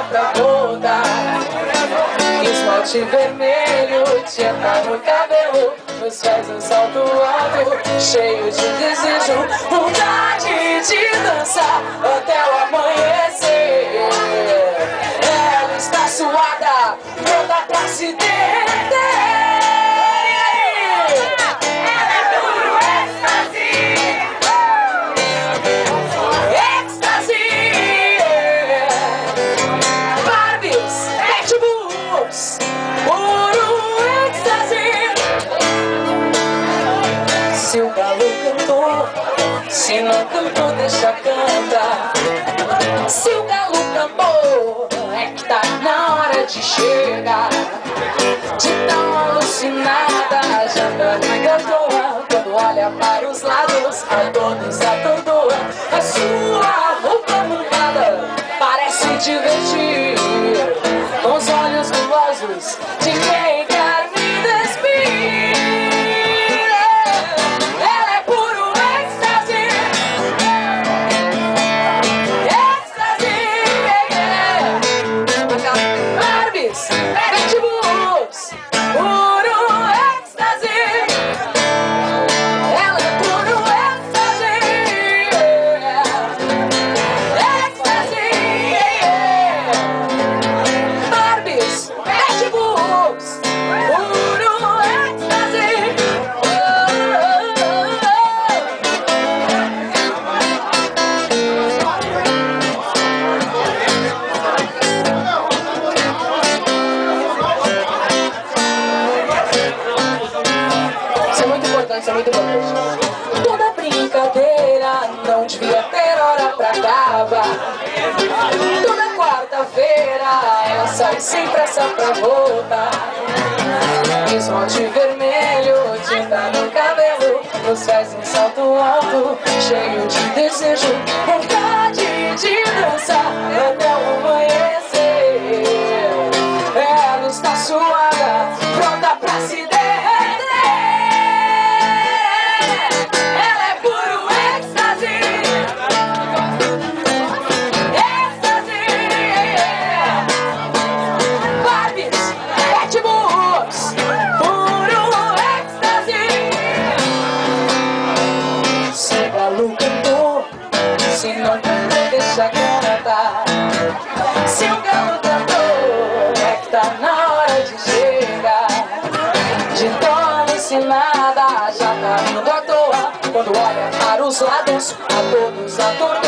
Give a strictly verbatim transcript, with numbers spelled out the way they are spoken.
pra voltar. Esmalte vermelho, tinta no cabelo, nos faz um salto alto, cheio de desejo, vontade de dançar até o amanhecer. Ela está suada, pronta pra se derreter. Ela é puro êxtase, êxtase. Barbies, pitbulls, puro êxtase. Se o galo cantou, se não cantou, deixa cantar. Se o galo cantou, é que tá na hora de chegar. De tão alucinada, já não à toa. Quando olha para os lados, a todos atordoa. A sua roupa mancada parece divertir, com os olhos gulosos de quem quer me despir. Ela é puro êxtase, êxtase, yeah. Barbies, pitbulls, puro êxtase. Ela é puro êxtase, yeah. Êxtase, yeah. Barbies, pitbulls, puro êxtase. Isso é muito importante, isso é muito importante. Toda brincadeira não devia ter hora pra acabar. Toda quarta-feira ela sai sem pressa pra voltar. Esmalte vermelho, tinta no cabelo, nos faz um salto alto, cheio de desejo, vontade de dançar até o amanhecer. Ela está suada, pronta pra se derreter. Ela é puro êxtase, êxtase, yeah. Barbies, pitbulls, puro êxtase. Se o galo cantou, se não cantou, deixa cantar. Se o galo cantou, é que tá na hora de chegar. De tão alucinada, já tá indo à toa. Quando olha para os lados, a todos atordoa.